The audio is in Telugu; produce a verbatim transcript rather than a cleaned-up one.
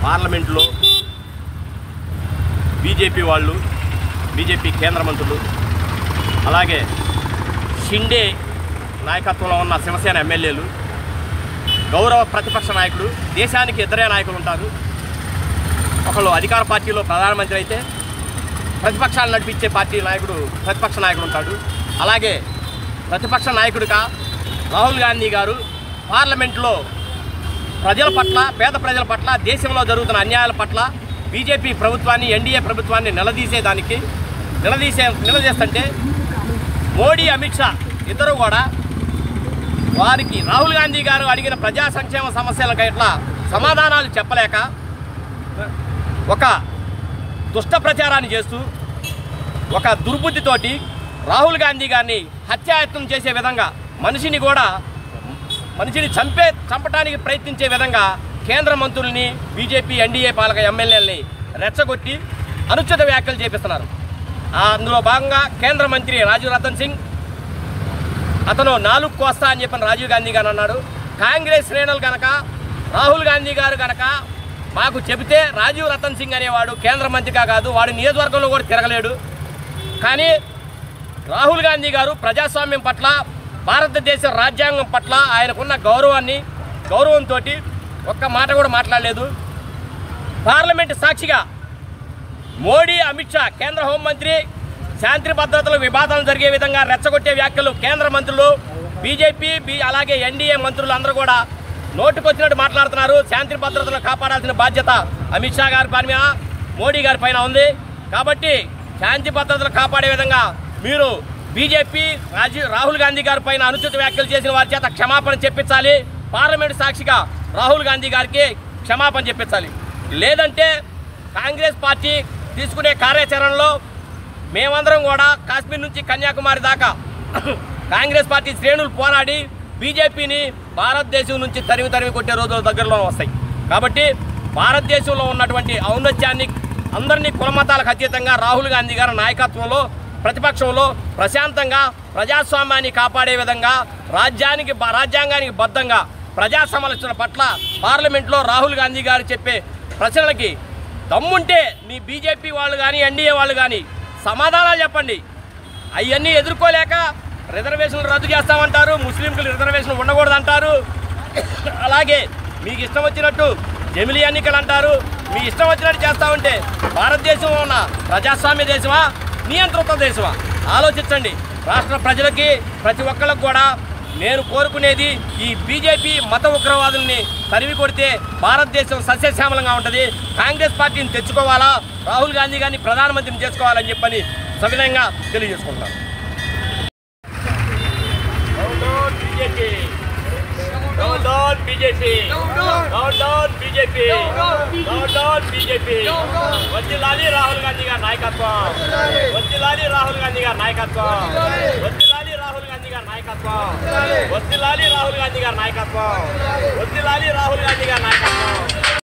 పార్లమెంట్లో బీజేపీ వాళ్ళు, బీజేపీ కేంద్ర మంత్రులు, అలాగే షిండే నాయకత్వంలో ఉన్న శివసేన ఎమ్మెల్యేలు, గౌరవ ప్రతిపక్ష నాయకుడు, దేశానికి ఇద్దరే నాయకులు ఉంటారు. ఒకళ్ళు అధికార పార్టీలో ప్రధానమంత్రి అయితే ప్రతిపక్షాలు నడిపించే పార్టీ నాయకుడు ప్రతిపక్ష నాయకుడు ఉంటాడు. అలాగే ప్రతిపక్ష నాయకుడిగా రాహుల్ గాంధీ గారు పార్లమెంట్లో ప్రజల పట్ల, పేద ప్రజల పట్ల, దేశంలో జరుగుతున్న అన్యాయాల పట్ల బీజేపీ ప్రభుత్వాన్ని, ఎన్డీఏ ప్రభుత్వాన్ని నిలదీసేదానికి నిలదీసే నిలదీస్తుంటే మోడీ, అమిత్ షా ఇద్దరు కూడా వారికి రాహుల్ గాంధీ గారు అడిగిన ప్రజా సంక్షేమ సమస్యలకు ఇట్లా సమాధానాలు చెప్పలేక ఒక దుష్ట ప్రచారాన్ని చేస్తూ ఒక దుర్బుద్ధితోటి రాహుల్ గాంధీ గారిని హత్యాయత్నం చేసే విధంగా, మనిషిని కూడా మనిషిని చంపే చంపడానికి ప్రయత్నించే విధంగా కేంద్ర మంత్రుల్ని, బీజేపీ ఎన్డీఏ పాలక ఎమ్మెల్యేలని రెచ్చగొట్టి అనుచిత వ్యాఖ్యలు చేపిస్తున్నారు. అందులో భాగంగా కేంద్ర మంత్రి రాజీవ్ రతన్ సింగ్ అతను నాలుగు కోస్తా అని చెప్పిన రాజీవ్ గాంధీ గారు అన్నాడు. కాంగ్రెస్ శ్రేణులు కనుక రాహుల్ గాంధీ గారు కనుక మాకు చెబితే రాజీవ్ రతన్ సింగ్ అనేవాడు కేంద్ర మంత్రిగా కాదు, వాడు నియోజకవర్గంలో కూడా తిరగలేడు. కానీ రాహుల్ గాంధీ గారు ప్రజాస్వామ్యం పట్ల, భారతదేశ రాజ్యాంగం పట్ల ఆయనకున్న గౌరవాన్ని గౌరవంతో ఒక్క మాట కూడా మాట్లాడలేదు. పార్లమెంటు సాక్షిగా మోడీ, అమిత్ షా, కేంద్ర హోంమంత్రి శాంతి భద్రతలు వివాదాలు జరిగే విధంగా రెచ్చగొట్టే వ్యాఖ్యలు కేంద్ర మంత్రులు, బీజేపీ బీ అలాగే ఎన్డీఏ మంత్రులు అందరూ కూడా నోటుకొచ్చినట్టు మాట్లాడుతున్నారు. శాంతి భద్రతలను కాపాడాల్సిన బాధ్యత అమిత్ షా గారి పైన, మోడీ గారి పైన ఉంది. కాబట్టి శాంతి భద్రతలు కాపాడే విధంగా మీరు బీజేపీ రాజీవ్ రాహుల్ గాంధీ గారి పైన అనుచిత వ్యాఖ్యలు చేసిన వారి చేత క్షమాపణ చెప్పించాలి. పార్లమెంటు సాక్షిగా రాహుల్ గాంధీ గారికి క్షమాపణ చెప్పించాలి. లేదంటే కాంగ్రెస్ పార్టీ తీసుకునే కార్యాచరణలో మేమందరం కూడా కాశ్మీర్ నుంచి కన్యాకుమారి దాకా కాంగ్రెస్ పార్టీ శ్రేణులు పోరాడి బీజేపీని భారతదేశం నుంచి తరిమి తరిమి కొట్టే రోజులు దగ్గరలో వస్తాయి. కాబట్టి భారతదేశంలో ఉన్నటువంటి ఔన్నత్యాన్ని, అందరినీ కులమతాలకు అతీతంగా రాహుల్ గాంధీ గారి నాయకత్వంలో ప్రతిపక్షంలో ప్రశాంతంగా ప్రజాస్వామ్యాన్ని కాపాడే విధంగా రాజ్యానికి రాజ్యాంగానికి బద్ధంగా ప్రజా సమస్యల పట్ల పార్లమెంట్లో రాహుల్ గాంధీ గారు చెప్పే ప్రశ్నలకి దమ్ముంటే మీ బీజేపీ వాళ్ళు కానీ, ఎన్డీఏ వాళ్ళు కానీ సమాధానాలు చెప్పండి. అవన్నీ ఎదుర్కోలేక రిజర్వేషన్లు రద్దు చేస్తామంటారు, ముస్లింలకు రిజర్వేషన్లు ఉండకూడదంటారు, అలాగే మీకు ఇష్టం వచ్చినట్టు జమిలీ ఎన్నికలు అంటారు. మీ ఇష్టం వచ్చినట్టు చేస్తూ ఉంటే భారతదేశంలో ఉన్న ప్రజాస్వామ్య దేశమా, నియంత్రిత దేశమా? ఆలోచించండి. రాష్ట్ర ప్రజలకి, ప్రతి ఒక్కరికి కూడా నేను కోరుకునేది ఈ బీజేపీ మత ఉగ్రవాదుల్ని తరిమి కొడితే భారతదేశం సస్యశ్యామలంగా ఉంటుంది. కాంగ్రెస్ పార్టీని తెచ్చుకోవాలా, రాహుల్ గాంధీ గారిని ప్రధానమంత్రిని చేసుకోవాలని చెప్పని సవినయంగా తెలియజేసుకుంటాను. Down down B J P, down down B J P, down down B J P. వజ్జిలాలి Rahul Gandhi గారి నాయకత్వం, వజ్జిలాలి రాహుల్ గాంధీ గారి నాయకత్వం, వజ్జిలాలి రాహుల్ గాంధీ గారి నాయకత్వం, వజ్జిలాలి రాహుల్ గాంధీ గారి నాయకత్వం, వజ్జిలాలి రాహుల్ గాంధీ గారి నాయకత్వం.